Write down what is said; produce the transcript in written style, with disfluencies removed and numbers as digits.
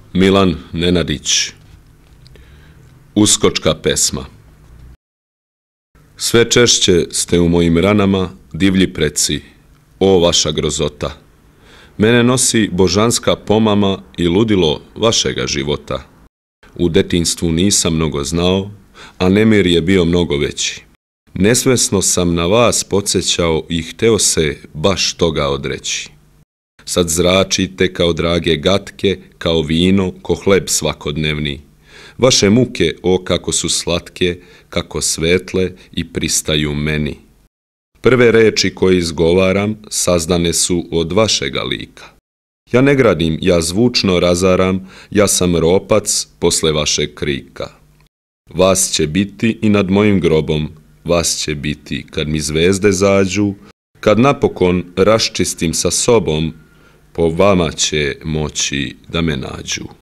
Milan Nenadić. Uskočka pesma. Sve češće ste u mojim ranama, divlji preci, o vaša grozota. Mene nosi božanska pomama i ludilo vašega života. U detinjstvu nisam mnogo znao, a nemir je bio mnogo veći. Nesvesno sam na vas podsjećao i hteo se baš toga odreći. Sad zračite kao drage gatke, kao vino, ko hleb svakodnevni. Vaše muke, o kako su slatke, kako svetle i pristaju meni. Prve reči koje izgovaram sazdane su od vašega lika. Ja ne gradim, ja zvučno razaram, ja sam ropac posle vašeg krika. Vas će biti i nad mojim grobom, vas će biti kad mi zvezde zađu, kad napokon raščistim sa sobom, po vama će moći da me nađu.